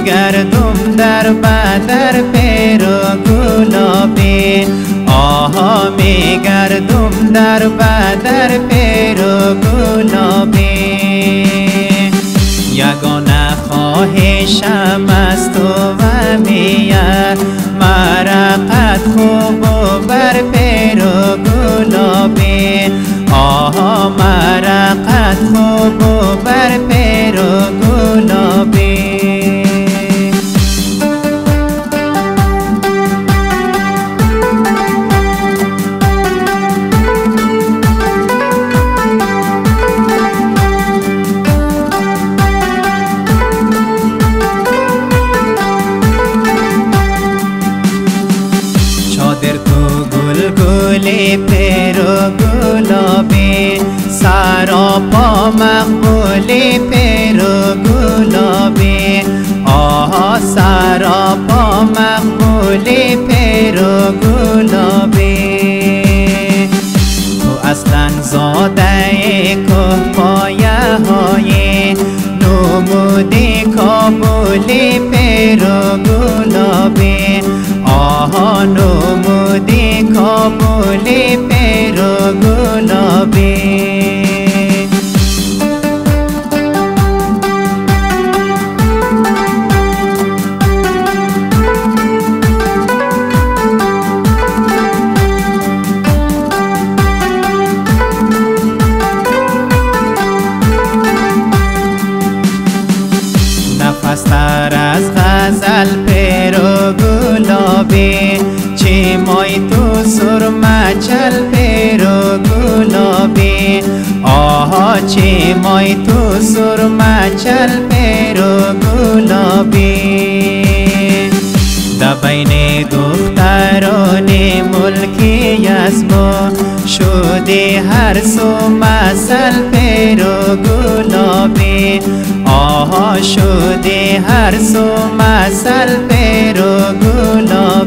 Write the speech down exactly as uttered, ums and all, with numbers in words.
میگردم در بدر پیرو گلابی آها میگردم در بدر پیرو گلابی یگانه خواهشم از تو و میه مرقت خوب و بر پیرو گلابی آها مرقت خوب و بر پیرو گلابی گلی پیرو گلابی سراپا مقبولی پیرو گلابی آها سراپا مقبولی پیرو گلابی تو اصلا زاده که پایه های نمودی کابولی پیرو گلابی آها نمودی کابولی پیرو گلابی نفس تر از غزل پیرو گلابی چی مای تو سرمه چل پیرو گلابی آها چی مای تو سرمه چل پیرو گلابی در بین دختران ملکی ازمو شدی هر سو مثل پیرو گلابی آها شدی هر سو مثل پیرو گلابی